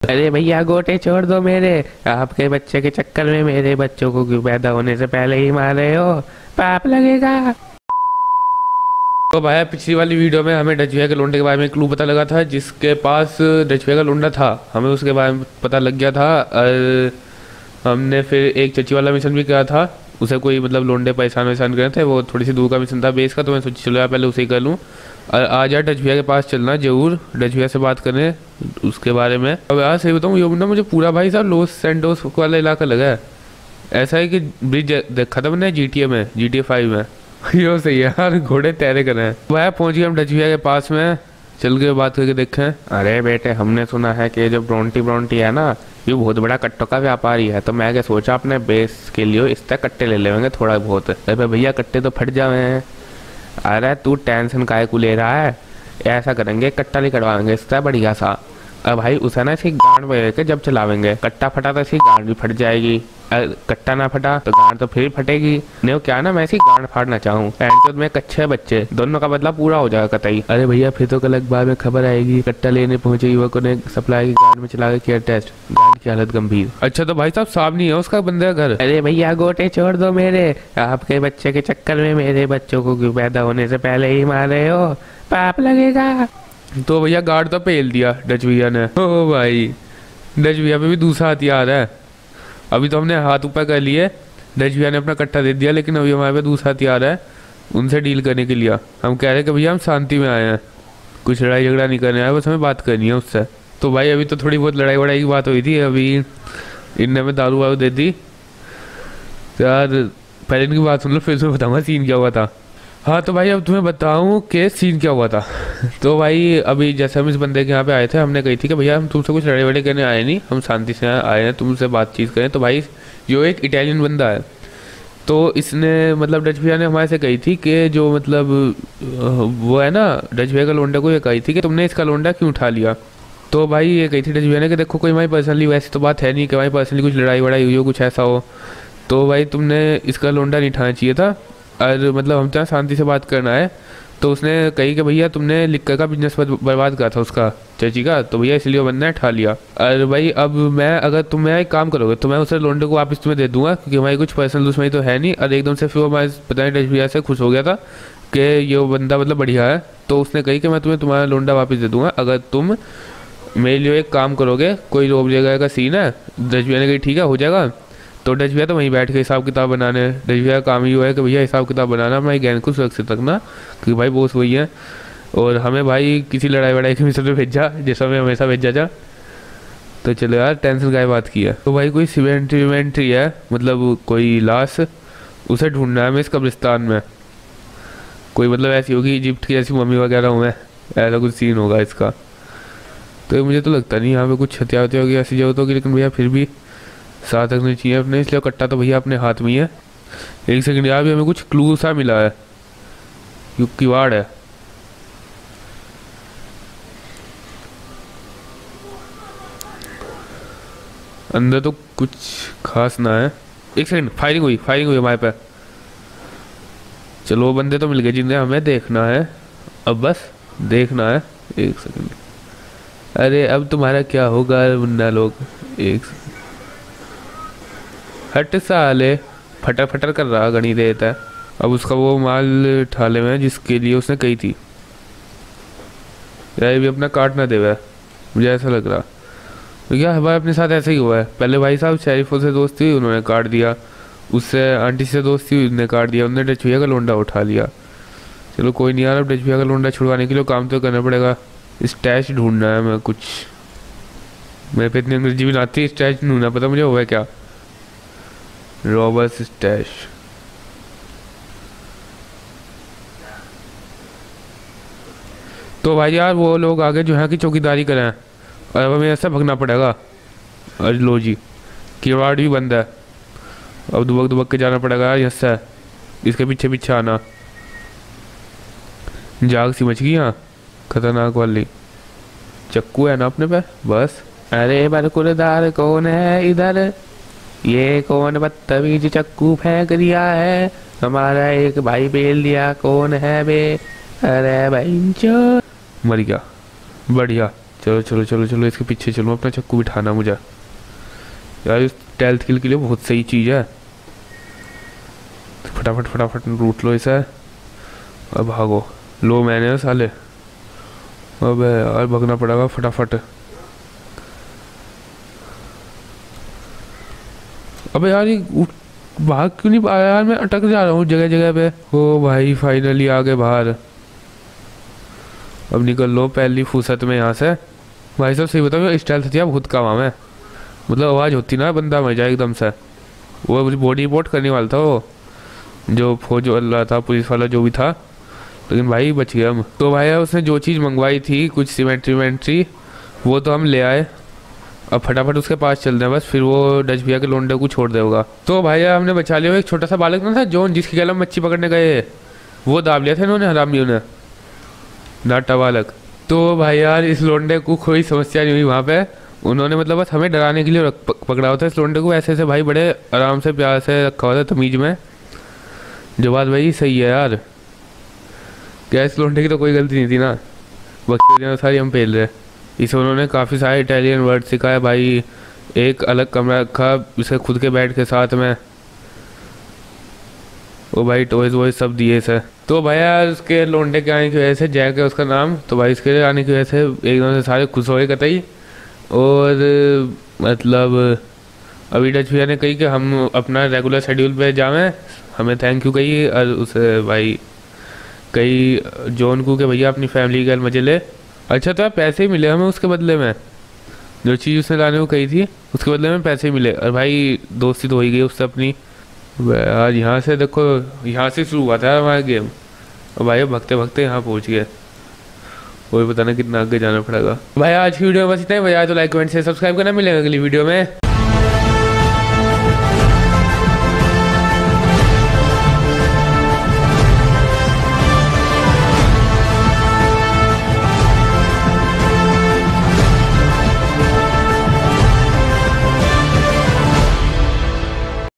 अरे भैया गोटे छोड़ दो मेरे, आपके बच्चे के चक्कर में मेरे बच्चों को क्यों पैदा होने से पहले ही मार रहे हो, पाप लगेगा। तो भाई पिछली वाली वीडियो में हमें डच भैया के लोंडे के बारे में क्लू पता लगा था, जिसके पास डच भैया का लोंडा था हमें उसके बारे में पता लग गया था। और हमने फिर एक चची वाला मिशन भी किया था, उसे कोई मतलब लोंडे परेशान करे थे, वो थोड़ी सी दूर का मिशन था बेस का, तो मैं सोची चलो यार पहले उसे ही कर लूँ। और आज यार डच भैया के पास चलना जरूर, डच भैया से बात करें उसके बारे में। अब यार सही बताऊँ ये ना मुझे पूरा भाई साहब लॉस सैंटोस वाला इलाका लगा है। ऐसा है कि ब्रिज देखा था मैंने GTA में, GTA 5 में। यो सही है यार, घोड़े तैरे कर रहे हैं। वह पहुंच गए हम डच भैया के पास में, चल के बात करके देखें। अरे बेटे हमने सुना है कि जो ब्रोंटी है ना, ये बहुत बड़ा कट्टों का व्यापारी है, तो मैं क्या सोचा अपने बेस के लिए इस तरह कट्टे ले लेंगे थोड़ा बहुत। अरे भैया कट्टे तो फट जावे हैं। अरे तू टेंशन काहे को ले रहा है, ऐसा करेंगे कट्टा नहीं कटवाएंगे इससे बढ़िया सा। अब भाई उसे ना इसकी गांड में के जब चलावेंगे, कट्टा फटा तो इसकी गांड भी फट जाएगी, कट्टा ना फटा तो गांड तो फिर फटेगी। नहीं क्या ना मैं इसकी गांड फाड़ना चाहूँ, तो में कच्चे बच्चे दोनों का बदला पूरा हो जाएगा कतई। अरे भैया फिर तो कल अखबार में खबर आएगी, कट्टा लेने पहुंचे युवकों ने सप्लाई की गांड में चला के किया टेस्ट, गांड की हालत गंभीर। अच्छा तो भाई साहब साफ नहीं है उसका बंदे का घर। अरे भैया गोटे छोड़ दो मेरे, आपके बच्चे के चक्कर में मेरे बच्चों को क्यों पैदा होने से पहले ही मार रहे हो, पाप लगेगा। तो भैया गार्ड तो पेल दिया डच भैया ने। ओ भाई डच भैया पे भी दूसरा हथियार है। अभी तो हमने हाथ ऊपर कर लिए, डच भैया ने अपना कट्टा दे दिया, लेकिन अभी हमारे पे दूसरा हथियार है उनसे डील करने के लिए। हम कह रहे हैं कि भैया हम शांति में आए हैं, कुछ लड़ाई झगड़ा नहीं करने आए, बस हमें बात करनी है उससे। तो भाई अभी तो थोड़ी बहुत लड़ाई वड़ाई की बात हुई थी, अभी इनने में दारू वारू दे दी। तो यार पहले इनकी बात सुन लो फिर तुम्हें बताऊँगा सीन क्या हुआ था। हाँ तो भाई अब तुम्हें बताऊँ कि सीन क्या हुआ था। तो भाई अभी जैसे हम इस बंदे के यहाँ पे आए थे, हमने कही थी कि भैया हम तुमसे कुछ लड़ाई वड़ाई करने आए नहीं, हम शांति से आए हैं तुमसे बातचीत करें। तो भाई जो एक इटालियन बंदा है, तो इसने मतलब डच भैया ने हमारे से कही थी कि जो मतलब वो है ना डच भैया का लोंडा को ये कही थी कि तुमने इसका लोंडा क्यों उठा लिया। तो भाई ये कही थी डच भैया ने कि देखो कोई हमारी पर्सनली वैसी तो बात है नहीं कि हमारी पर्सनली कुछ लड़ाई वड़ाई हुई हो, कुछ ऐसा हो, तो भाई तुमने इसका लोंडा नहीं उठाना चाहिए था। और मतलब हम तो शांति से बात करना है। तो उसने कही कि भैया तुमने लिक्कर का बिजनेस बर्बाद करा था उसका चाची का, तो भैया इसलिए बंदा ने उठा लिया। और भाई अब मैं अगर तुम एक काम करोगे तो मैं उसे लोंडे को वापस तुम्हें दे दूंगा, क्योंकि हमारी कुछ पर्सनल दुश्मनी तो है नहीं। और एकदम से फिर हमारे पता नहीं डच भैया से खुश हो गया था कि ये बंदा मतलब बढ़िया है, तो उसने कही कि मैं तुम्हें तुम्हारा लोंडा वापस दे दूंगा अगर तुम मेरे लिए एक काम करोगे। कोई रोब जगह का सीन है, डच भैया ने कही ठीक है हो जाएगा। तो डच भैया तो वहीं बैठ के हिसाब किताब बनाने, डच भैया का काम ही हुआ है कि भैया हिसाब किताब बनाना, हमारी गैंग को सुरक्षित रखना, क्योंकि भाई बोस वही है। और हमें भाई किसी लड़ाई वड़ाई के मिशन में भेजा जैसा हमें हमेशा भेजा जा। तो चलो यार टेंशन का बात की है। तो भाई कोई सीमेंट्री है, मतलब कोई लाश, उसे ढूंढना है हमें इस कब्रिस्तान में। कोई मतलब ऐसी होगी इजिप्ट की जैसी मम्मी वगैरह हूँ मैं, ऐसा कुछ सीन होगा इसका। तो मुझे तो लगता नहीं यहाँ पे कुछ हथियार होगी ऐसी जरूरत होगी, लेकिन भैया फिर भी साथ रखनी चाहिए अपने, इसलिए कट्टा तो भैया अपने हाथ में ही है। एक सेकंड यार भी हमें कुछ क्लू सा मिला है, किवाड़ है। अंदर तो कुछ खास ना है। एक सेकंड, फायरिंग हुई हमारे पे। चलो वो बंदे तो मिल गए जिन्हें हमें देखना है, अब बस देखना है। एक सेकंड, अरे अब तुम्हारा क्या होगा मुन्ना लोग, एक हट साले, फटर फटर कर रहा गणी देता है। अब उसका वो माल ठाले में जिसके लिए उसने कही थी यार भी अपना काट ना देवा, मुझे ऐसा लग रहा। तो क्या भाई अपने साथ ऐसा ही हुआ है, पहले भाई साहब शरीफों से दोस्त थी उन्होंने काट दिया, उससे आंटी से दोस्त थी उसने काट दिया, उन्होंने डच भैया का लोंडा उठा लिया। चलो कोई नहीं यार, अब डच भैया का लोंडा छुड़वाने के लिए काम तो करना पड़ेगा। स्टैच ढूंढना है मैं कुछ, मेरे पे इतनी अंग्रेजी भी ना आती, स्टैच ढूंढना पता मुझे हुआ है क्या, रॉबर्स स्टैश। तो भाई यार वो लोग आगे जो है कि चौकीदारी करें, और अब हमें ऐसा भगना पड़ेगा। और लो जी किवाड़ भी बंद है, अब दुबक के जाना पड़ेगा यहाँ से, इसके पीछे पीछे आना। जाग सी मच गई यहाँ, खतरनाक वाली। चक्कू है ना अपने पे बस। अरे बरकुरदार कौन है इधर, ये कौन बदतमीज चक्कू फेंक दिया है, हमारा एक भाई बेल दिया, कौन है बे। अरे भाई मर गया, बढ़िया। चलो चलो चलो चलो, इसके पीछे चलो, अपना चक्कू बिठाना मुझे यार, इस टेल्थ किल के लिए बहुत सही चीज़ है। फटाफट फटाफट रूट लो इसे, अब भागो। लो मैंने साले, अब यार भागना पड़ेगा फटाफट। अबे यार ये भाग क्यों नहीं पाया यार, मैं अटक जा रहा हूँ जगह जगह पे। ओ भाई फाइनली आ गए बाहर, अब निकल लो पहली फुर्सत में यहाँ से। भाई साहब सही बताओ, स्टाइल थी बहुत काम है, मतलब आवाज़ होती ना बंदा मर जाए एकदम से। वो बॉडी रिपोर्ट करने वाला था वो, जो फौज वाला था, पुलिस वाला जो भी था, लेकिन भाई बच गए हम। तो भाई उसने जो चीज़ मंगवाई थी, कुछ सीमेंट्री वेमेंट्री, वो तो हम ले आए। अब फटाफट उसके पास चलते हैं बस, फिर वो डच भैया के लोंडे को छोड़ देगा। तो भाई हमने बचा लिया। एक छोटा सा बालक ना था जॉन, जिसकी गला मच्छी पकड़ने गए, वो दाब लिया था इन्होंने, हरामियों ने, नाटा बालक। तो भाई यार इस लोंडे को कोई समस्या नहीं हुई वहाँ पे, उन्होंने मतलब बस हमें डराने के लिए पकड़ा हुआ था इस लोंडे को। ऐसे ऐसे भाई बड़े आराम से प्यार से रखा हुआ था, तमीज में। जो बात भाई सही है यार, क्या इस लोंडे की तो कोई गलती नहीं थी ना, बकरियाँ सारी हम पेल रहे। इसे उन्होंने काफ़ी सारे इटालियन वर्ड सिखाए भाई, एक अलग कमरा रखा इसे खुद के बेड के साथ में, वो भाई टॉयज वॉयज सब दिए इसे। तो भाई यार उसके लोंडे के आने की वजह से, जैक है उसका नाम, तो भाई इसके आने की वजह से एकदम से सारे खुश हो गए कतई। और मतलब अभी डच भैया ने कही कि हम अपना रेगुलर शेड्यूल पे जावें, हमें थैंक यू कही, और उसे भाई कही जॉन को कि भैया अपनी फैमिली के मजे ले। अच्छा तो यार पैसे ही मिले हमें उसके बदले में, जो चीज़ उसने लाने को कही थी उसके बदले में पैसे ही मिले। और भाई दोस्ती तो हो ही गई उससे अपनी यार। यहाँ से देखो, यहाँ से शुरू हुआ था हमारा गेम, और भाई भगते भगते यहाँ पहुँच गए। वही पता ना कितना आगे जाना पड़ेगा। भाई आज की वीडियो में बस इतना ही। भाई तो लाइक कमेंट से सब्सक्राइब करना, मिलेगा अगली वीडियो में।